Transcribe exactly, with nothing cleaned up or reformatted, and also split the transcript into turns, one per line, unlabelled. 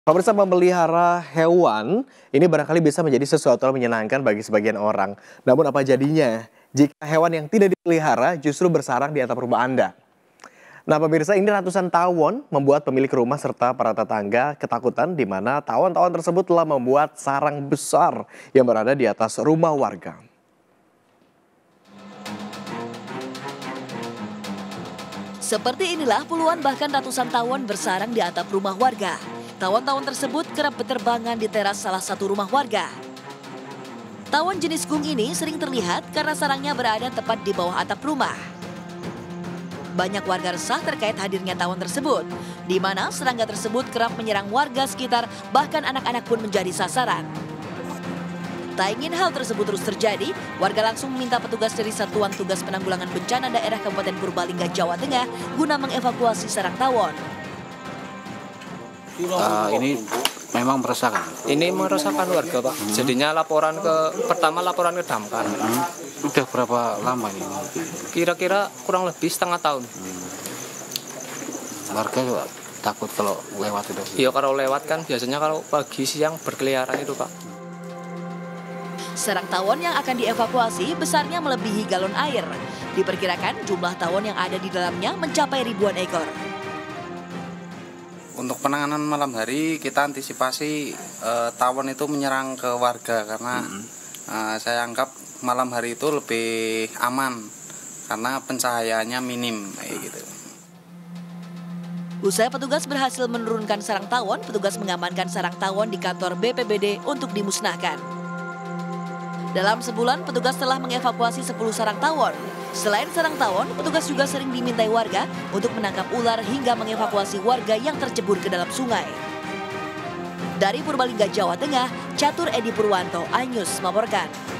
Pemirsa, memelihara hewan ini barangkali bisa menjadi sesuatu yang menyenangkan bagi sebagian orang. Namun apa jadinya jika hewan yang tidak dipelihara justru bersarang di atap rumah Anda? Nah pemirsa, ini ratusan tawon membuat pemilik rumah serta para tetangga ketakutan di mana tawon-tawon tersebut telah membuat sarang besar yang berada di atas rumah warga.
Seperti inilah puluhan bahkan ratusan tawon bersarang di atap rumah warga. Tawon-tawon tersebut kerap berterbangan di teras salah satu rumah warga. Tawon jenis gung ini sering terlihat karena sarangnya berada tepat di bawah atap rumah. Banyak warga resah terkait hadirnya tawon tersebut, di mana serangga tersebut kerap menyerang warga sekitar, bahkan anak-anak pun menjadi sasaran. Tak ingin hal tersebut terus terjadi, warga langsung meminta petugas dari Satuan Tugas Penanggulangan Bencana Daerah Kabupaten Purbalingga, Jawa Tengah guna mengevakuasi sarang tawon.
Uh, ini memang meresahkan.
Ini meresahkan warga, Pak. Hmm. Jadinya laporan ke pertama laporan ke Damkar.
Hmm. Udah berapa lama ini?
Kira-kira kurang lebih setengah tahun.
Hmm. Warga juga takut kalau lewat itu.
Iya, kalau lewat kan biasanya kalau pagi siang berkeliaran itu, Pak.
Sarang tawon yang akan dievakuasi besarnya melebihi galon air. Diperkirakan jumlah tawon yang ada di dalamnya mencapai ribuan ekor.
Untuk penanganan malam hari kita antisipasi uh, tawon itu menyerang ke warga karena mm-hmm. uh, saya anggap malam hari itu lebih aman karena pencahayaannya minim kayak gitu.
Usai petugas berhasil menurunkan sarang tawon, petugas mengamankan sarang tawon di kantor B P B D untuk dimusnahkan. Dalam sebulan, petugas telah mengevakuasi sepuluh sarang tawon. Selain sarang tawon, petugas juga sering dimintai warga untuk menangkap ular hingga mengevakuasi warga yang tercebur ke dalam sungai. Dari Purbalingga, Jawa Tengah, Catur Edi Purwanto, iNews melaporkan.